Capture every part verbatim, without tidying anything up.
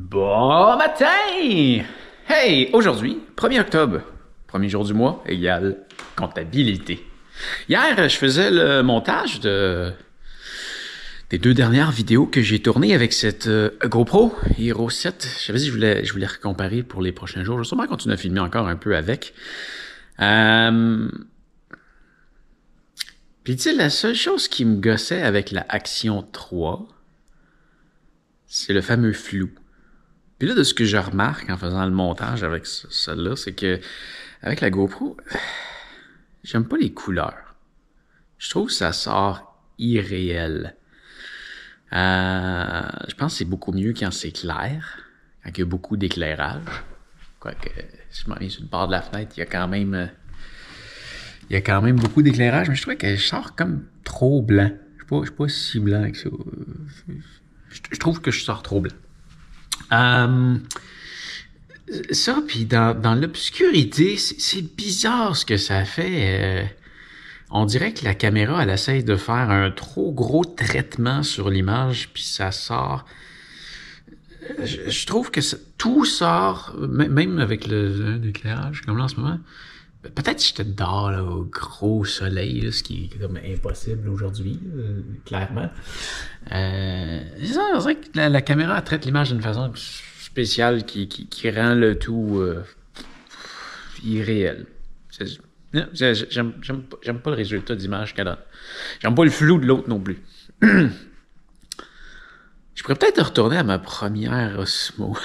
Bon matin! Hey, aujourd'hui, premier octobre, premier jour du mois, égale comptabilité. Hier, je faisais le montage de des deux dernières vidéos que j'ai tournées avec cette euh, GoPro Hero sept. Je savais si je voulais, je voulais comparer pour les prochains jours. Je vais sûrement continuer à filmer encore un peu avec. Euh... Puis tu sais, la seule chose qui me gossait avec la Action trois, c'est le fameux flou. Puis là, de ce que je remarque en faisant le montage avec celle-là, c'est que avec la GoPro, j'aime pas les couleurs. Je trouve que ça sort irréel. Euh, je pense que c'est beaucoup mieux quand c'est clair, quand il y a beaucoup d'éclairage. Quoique, si je m'en viens sur le bord de la fenêtre, il y a quand même, il y a quand même beaucoup d'éclairage, mais je trouve qu'elle sort comme trop blanc. Je suis pas, je suis pas si blanc que ça. Je, je trouve que je sors trop blanc. Euh, ça, puis dans, dans l'obscurité, c'est, c'est bizarre ce que ça fait. Euh, on dirait que la caméra, elle essaye de faire un trop gros traitement sur l'image, puis ça sort... Je, je trouve que ça, tout sort, même avec le, l'éclairage, comme là en ce moment. Peut-être si j'étais dehors, là, au gros soleil, là, ce qui est comme impossible aujourd'hui, euh, clairement. Euh, c'est ça, c'est vrai que la, la caméra traite l'image d'une façon spéciale qui, qui, qui rend le tout euh, irréel. C'est, j'aime, j'aime, j'aime, pas, j'aime pas le résultat d'image qu'elle donne. J'aime pas le flou de l'autre non plus. Je pourrais peut-être retourner à ma première Osmo.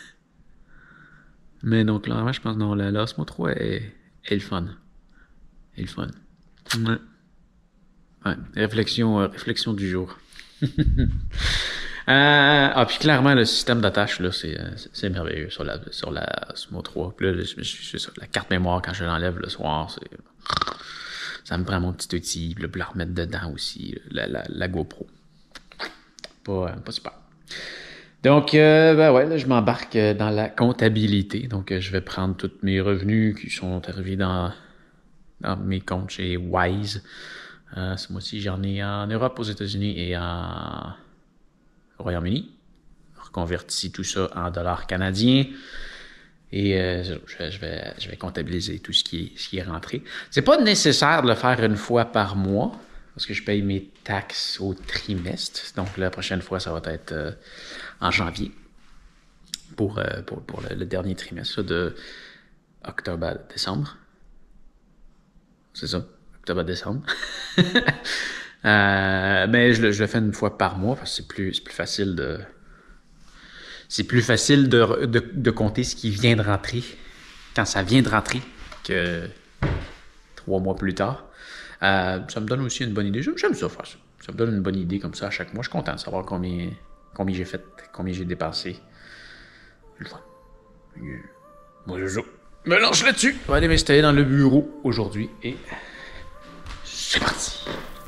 Mais donc, clairement, je pense que non, la, la Osmo trois est... Et le fun. Et le fun. Ouais. Ouais. Réflexion, euh, réflexion du jour. euh, ah, puis clairement, le système d'attache, là, c'est, c'est, c'est merveilleux sur la, sur la Osmo trois. Puis là, c'est ça, la carte mémoire, quand je l'enlève le soir, c'est, ça me prend mon petit outil, puis là, la remettre dedans aussi, la, la, la GoPro. Pas, pas super. Donc, euh, ben ouais, là, je m'embarque dans la comptabilité. Donc, euh, je vais prendre tous mes revenus qui sont arrivés dans, dans mes comptes chez Wise. Euh, ce mois-ci, j'en ai en Europe, aux États-Unis et en Royaume-Uni. Je reconvertis tout ça en dollars canadiens. Et euh, je, je, vais, je vais comptabiliser tout ce qui est, ce qui est rentré. C'est pas nécessaire de le faire une fois par mois, parce que je paye mes taxes au trimestre. Donc, la prochaine fois, ça va être euh, en janvier pour, euh, pour, pour le, le dernier trimestre là, de octobre à décembre. C'est ça, octobre à décembre. euh, mais je, je le fais une fois par mois parce que c'est plus, c'est plus facile de... C'est plus facile de, de, de compter ce qui vient de rentrer quand ça vient de rentrer que trois mois plus tard. Euh, ça me donne aussi une bonne idée. J'aime, j'aime ça faire ça. Ça me donne une bonne idée comme ça à chaque mois. Je suis content de savoir combien, combien j'ai fait, combien j'ai dépensé. C'est le fun. Moi, je joue. Me lance là-dessus. Je vais aller m'installer dans le bureau aujourd'hui et c'est parti.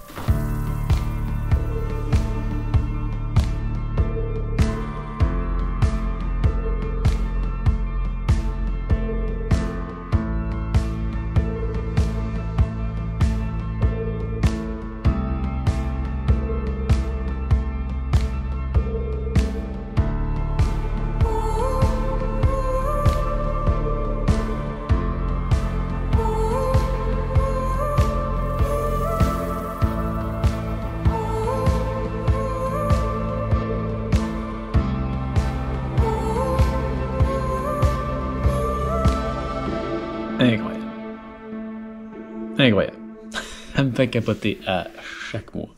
Incroyable. Incroyable. Ça me fait capoter à chaque mois.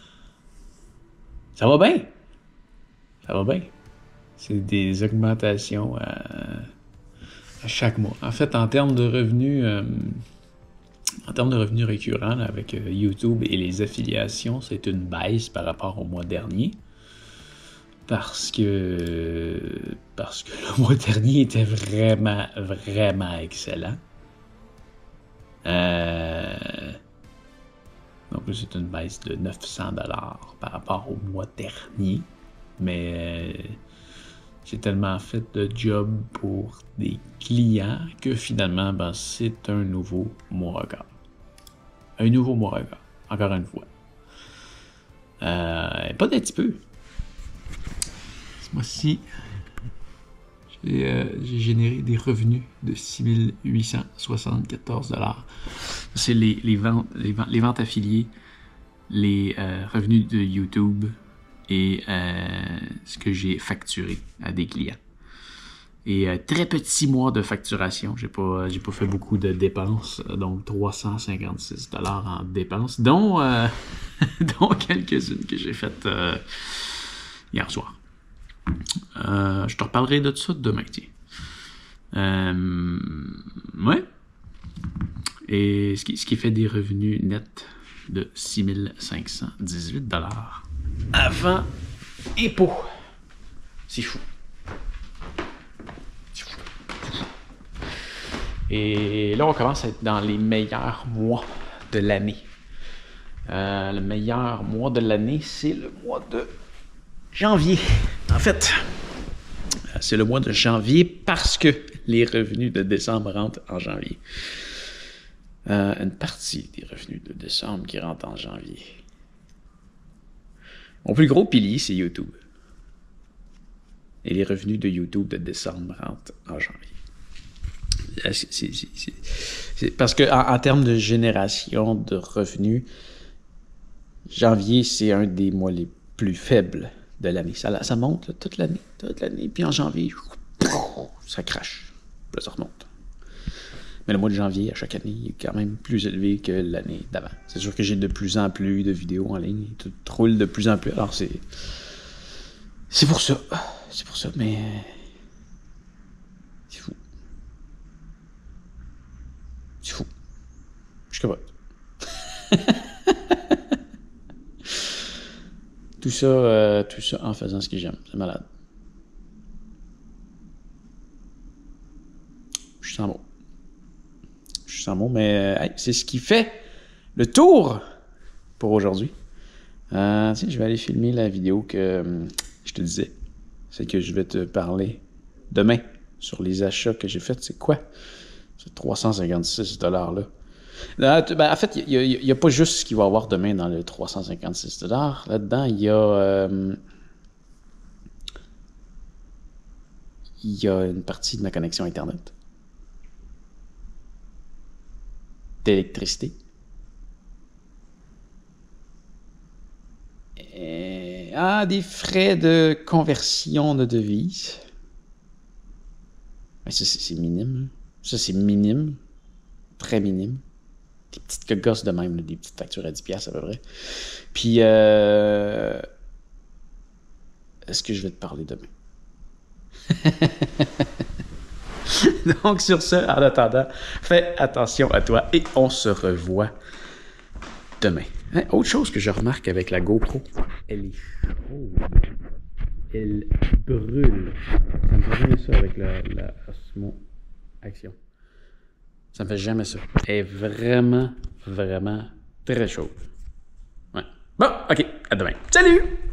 Ça va bien. Ça va bien. C'est des augmentations à, à chaque mois. En fait, en termes de revenus, euh, en termes de revenus récurrents, là, avec euh, YouTube et les affiliations, c'est une baisse par rapport au mois dernier. Parce que, parce que le mois dernier était vraiment, vraiment excellent. Euh, donc c'est une baisse de neuf cents dollars par rapport au mois dernier. Mais euh, j'ai tellement fait de job pour des clients que finalement, ben, c'est un nouveau mois record. Un nouveau mois record, encore une fois. Euh, pas d'un petit peu. Ce mois-ci, J'ai euh, j'ai généré des revenus de six mille huit cent soixante-quatorze dollars. C'est les, les, ventes, les, ventes, les ventes affiliées, les euh, revenus de YouTube et euh, ce que j'ai facturé à des clients. Et euh, très petit mois de facturation. J'ai pas, j'ai pas fait beaucoup de dépenses, donc trois cent cinquante-six dollars en dépenses, dont, euh, dont quelques-unes que j'ai faites euh, hier soir. Euh, je te reparlerai de ça demain, tiens. Euh, ouais. Et ce qui, ce qui fait des revenus nets de six mille cinq cent dix-huit dollars avant impôt. C'est fou. C'est fou. Et là, on commence à être dans les meilleurs mois de l'année. Euh, le meilleur mois de l'année, c'est le mois de janvier. En fait, c'est le mois de janvier parce que les revenus de décembre rentrent en janvier. Euh, une partie des revenus de décembre qui rentrent en janvier. Mon plus gros pilier, c'est YouTube. Et les revenus de YouTube de décembre rentrent en janvier. C'est, c'est, c'est, c'est parce que en, en termes de génération de revenus, janvier, c'est un des mois les plus faibles de l'année. Ça, ça monte là, toute l'année, toute l'année. Puis en janvier, ça crache. Puis là, ça remonte. Mais le mois de janvier, à chaque année, il est quand même plus élevé que l'année d'avant. C'est sûr que j'ai de plus en plus de vidéos en ligne. Tout roule de plus en plus. Alors, c'est... C'est pour ça. C'est pour ça, mais... C'est fou. C'est fou. Je suis capable. Tout ça, euh, tout ça en faisant ce que j'aime. C'est malade. Je sens bon. Je sens bon, mais euh, hey, c'est ce qui fait le tour pour aujourd'hui. Euh, tu sais, je vais aller filmer la vidéo que euh, je te disais. C'est que je vais te parler demain sur les achats que j'ai faits. C'est quoi? C'est trois cent cinquante-six dollars là. Là, ben, en fait, il n'y a, a pas juste ce qu'il va y avoir demain dans le trois cent cinquante-six dollars. Là-dedans, il y a euh, il y a une partie de ma connexion Internet, d'électricité, et, ah, des frais de conversion de devises. Mais ça, c'est minime. Ça, c'est minime. Très minime. Des petites gosses de même, là, des petites factures à dix dollars à peu près. Puis, euh... est-ce que je vais te parler demain? Donc, sur ce, en attendant, fais attention à toi et on se revoit demain. Hein, autre chose que je remarque avec la GoPro, elle est chaude. Elle brûle. Ça me fait jamais ça avec la, la Osmo Action. Ça me fait jamais ça. Elle est vraiment, vraiment très chaude. Ouais. Bon, ok, à demain. Salut!